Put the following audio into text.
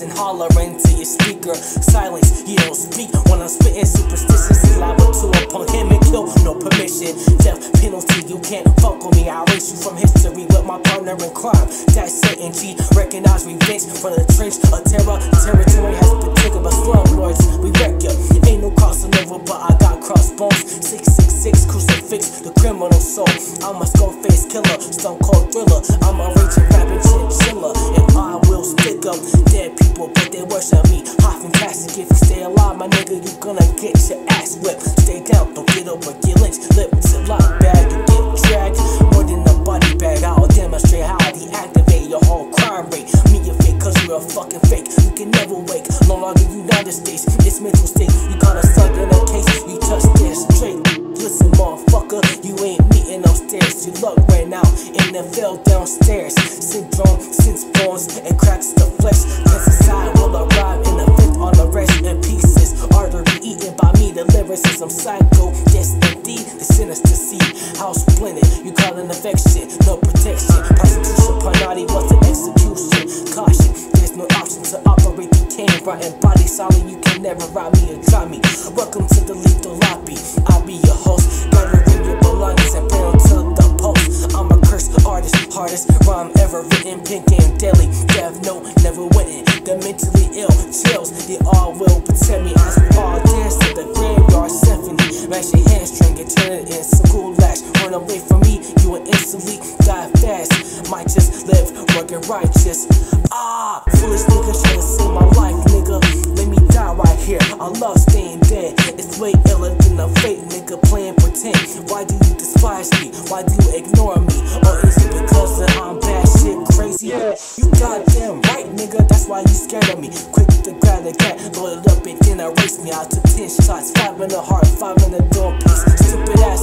and holler into your speaker. Silence, you don't speak when I'm spitting. Superstitious is liable to a punk him and kill, no permission. Death penalty, you can't fuck with me. I erase you from history with my partner in crime. That's certain G, recognize revenge from the trench of terror. Territory has been taken by slumlords. We wreck ya, ain't no crossing over, but I got crossbones. 666 crucifix, the criminal soul. I'm a skull-faced killer, stone cold thriller. I'm a raging rapping chinchilla, and I will stick up dead people, but they worship me. Hot fantastic, if you stay alive, my nigga, you gonna get your ass whipped. Stay down, don't get up or get lynched. Lips and lock bag, you get dragged more than a body bag. I'll demonstrate how I deactivate your whole crime rate. Me a fake, cause you're a fucking fake. You can never wake, no longer United States. It's mental state, you gotta suck in a case. You just get straight. Listen, motherfucker, you ain't meeting upstairs. You luck ran out and then fell downstairs. Syndrome, since bones and cracks the flesh. Pesticide will arrive in the fifth on the rest in pieces. Artery eaten by me, the lyricism psycho. Yes, indeed, the sinister seed. House blended, you call an affection, no protection. Prostitution, panati was an execution. Caution, there's no option to operate the cane. Rotten body solid, you can never rob me or drop me. Welcome to the lethal lobby. I'll be your host, gathering your belongings and bring them to the post. I'm a cursed artist, hardest rhyme ever written. Pink game daily, death note, never winning. The mentally ill chills, they all will protect me as we all dance to the graveyard symphony. Mash your hamstring and turn it in school lash. Run away from me, you will instantly die fast. Might just live rugged righteous. Ah, foolish nigga trying to save my life, nigga. Let me die right here. I love staying dead. It's way iller than a fake nigga playing pretend. Why do you despise me? Why do you ignore me? Or is it because that I'm bad shit crazy? Yeah. You goddamn right, nigga. That's why you scared of me. Quick to grab the cat, load it up and then erase me. I took 10 shots, 5 in the heart, 5 in the door piece. Stupid ass